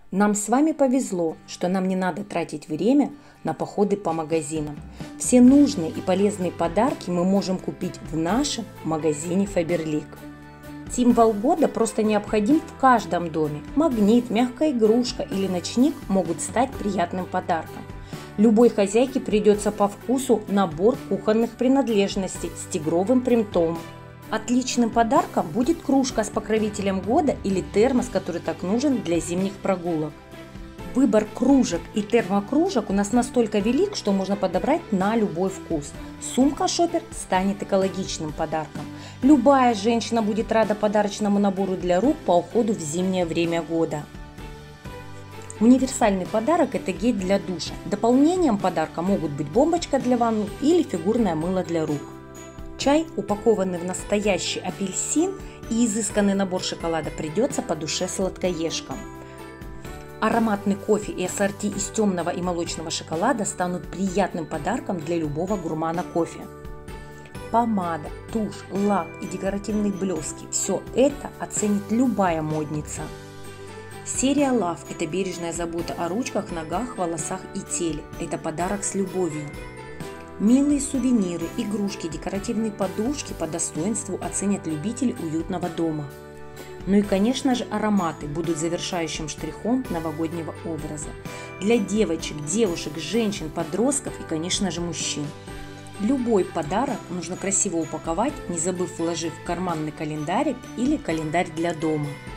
Нам с вами повезло, что нам не надо тратить время на походы по магазинам. Все нужные и полезные подарки мы можем купить в нашем магазине Faberlic. Символ года просто необходим в каждом доме. Магнит, мягкая игрушка или ночник могут стать приятным подарком. Любой хозяйке придется по вкусу набор кухонных принадлежностей с тигровым принтом. Отличным подарком будет кружка с покровителем года или термос, который так нужен для зимних прогулок. Выбор кружек и термокружек у нас настолько велик, что можно подобрать на любой вкус. Сумка-шопер станет экологичным подарком. Любая женщина будет рада подарочному набору для рук по уходу в зимнее время года. Универсальный подарок – это гель для душа. Дополнением подарка могут быть бомбочка для ванны или фигурное мыло для рук. Чай, упакованный в настоящий апельсин, и изысканный набор шоколада придется по душе сладкоежкам. Ароматный кофе и ассорти из темного и молочного шоколада станут приятным подарком для любого гурмана кофе. Помада, тушь, лак и декоративные блески – все это оценит любая модница. Серия Love – это бережная забота о ручках, ногах, волосах и теле. Это подарок с любовью. Милые сувениры, игрушки, декоративные подушки по достоинству оценят любители уютного дома. Ну и, конечно же, ароматы будут завершающим штрихом новогоднего образа. Для девочек, девушек, женщин, подростков и, конечно же, мужчин. Любой подарок нужно красиво упаковать, не забыв вложить в карманный календарик или календарь для дома.